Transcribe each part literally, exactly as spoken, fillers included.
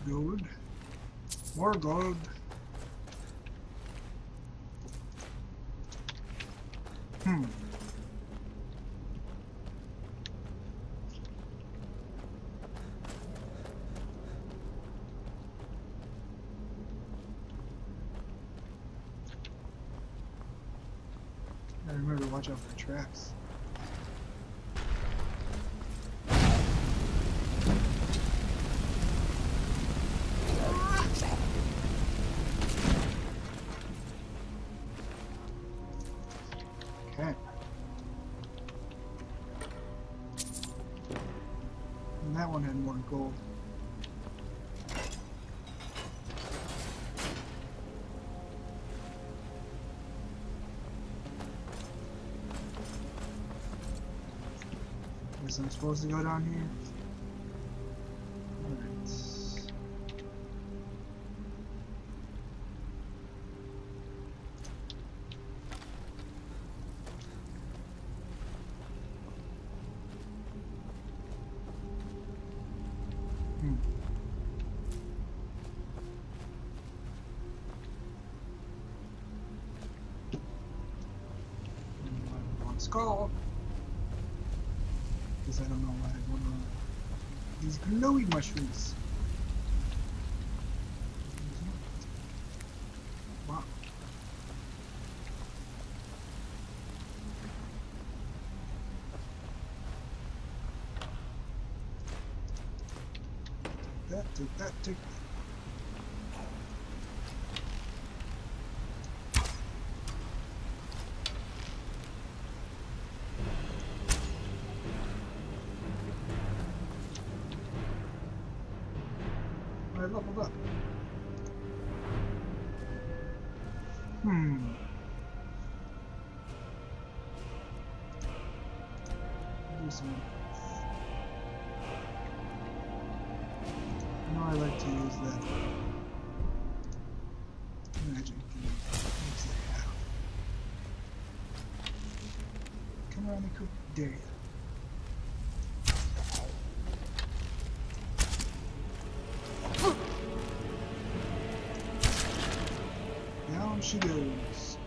Gold. More gold. Hmm. I remember to watch out for traps. Okay. And that one had more gold. Guess I'm supposed to go down here. Alright. Hmm. One skull. Because I don't know why I want these glowy mushrooms. Wow. Take that, take that, take that. I leveled up. Hmm. Do some. I know I like to use that magic thing. What's it have? Come around and cook dare you. Down she goes.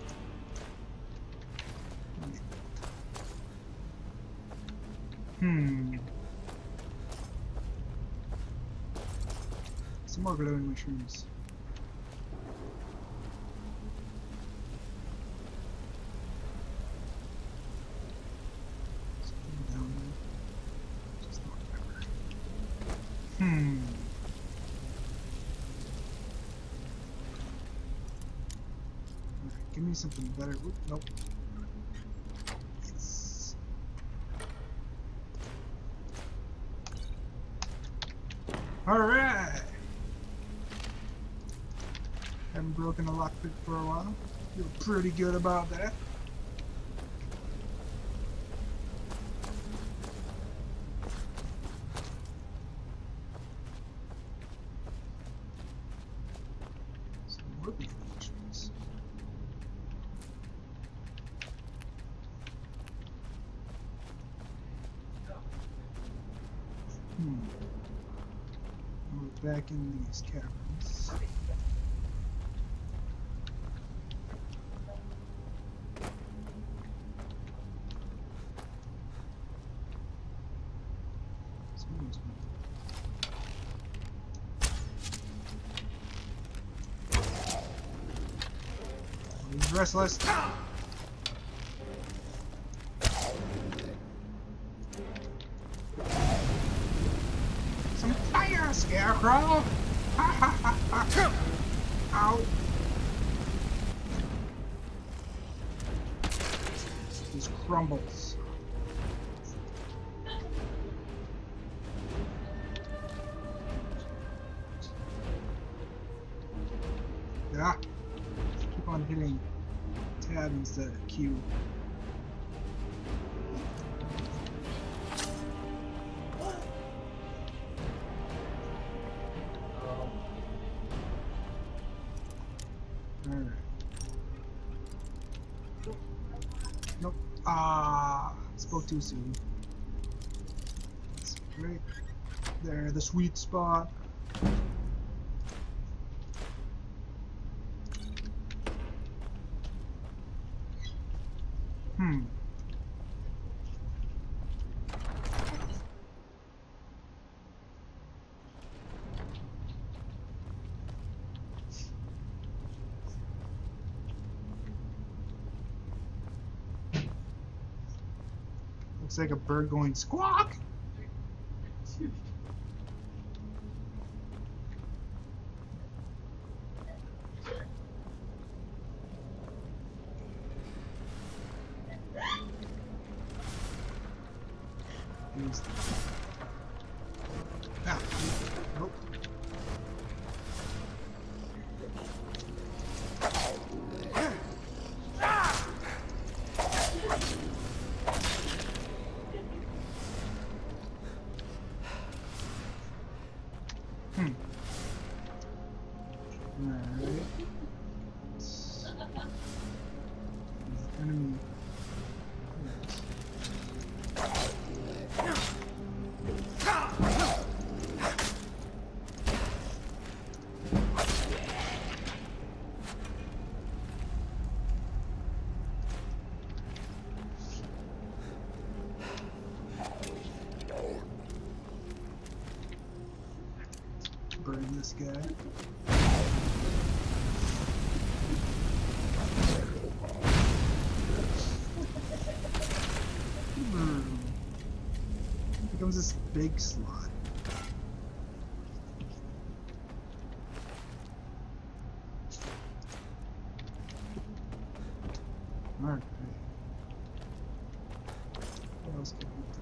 Hmm. Some more glowing mushrooms. Something down there. Just not remember. Hmm. Give me something better. Oop, nope. Yes. Alright! Haven't broken a lockpick for a while. Feel pretty good about that. Some more big mushrooms. Hmm. We're back in these caverns. Someone's He's restless. Some fire, Scarecrow! Ha ha ha ha! Ow! These crumbles. Yeah. Keep on hitting tab instead of Q. Alright. Nope. Ah, spoke too soon. That's right there, the sweet spot. Hmm. Looks like a bird going squawk. Use the... Ah, nope. Hmm. Alright. Enemy. Burn this guy. Hmm. Becomes this big slot. Alright. What else can we do?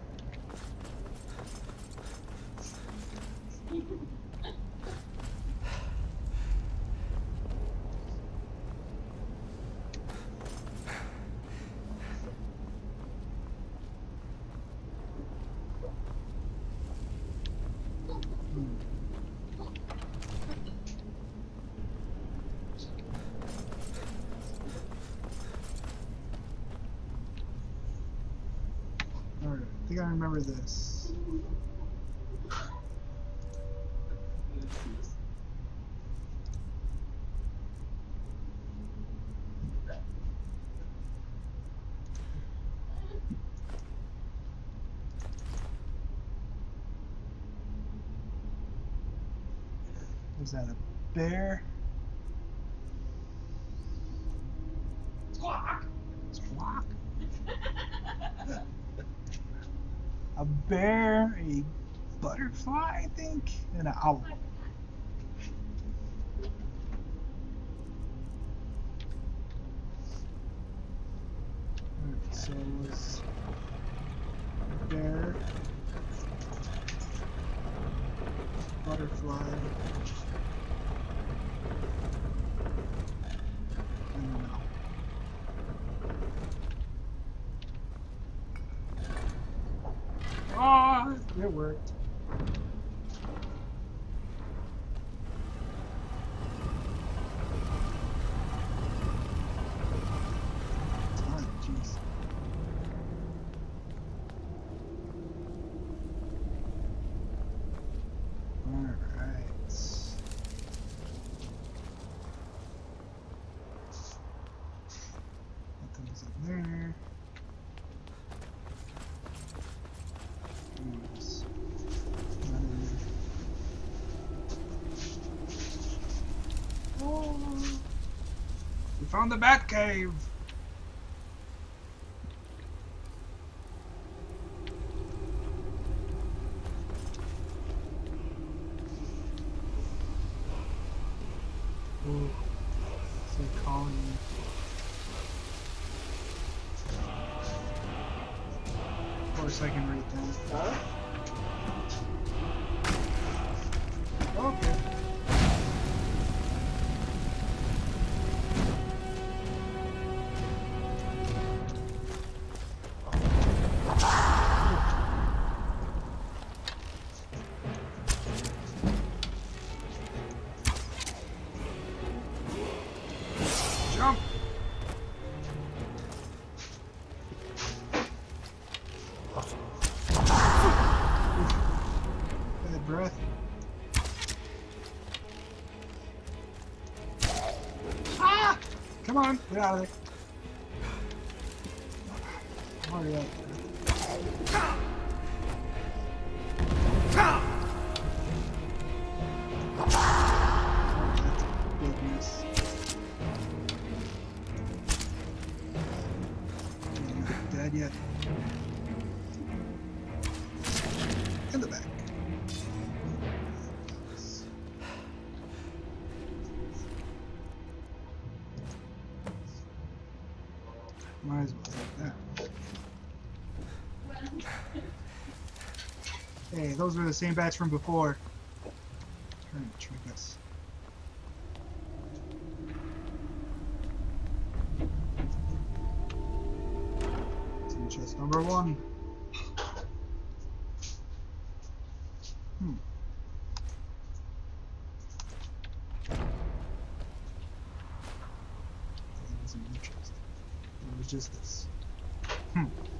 Alright, I think I remember this. Was that a bear? Squawk! Squawk? A bear, a butterfly, I think, and an owl. Alright, so it was a bear, butterfly, and an owl. Ah, it worked. Ah, jeez. Alright. Nothing's in there. Oops. Another. Oh. We found the bat cave. Ooh. It's like calling me. Of course I can read that. Huh? Okay. Jump! Bad breath. Ah! Come on, get out of there. Hurry up. Goodness. You're not dead yet. In the back. Might as well take that. Hey, those were the same batch from before. Trying to trick us. Team chest number one. Hmm. That wasn't interesting. It was just this. Hmm.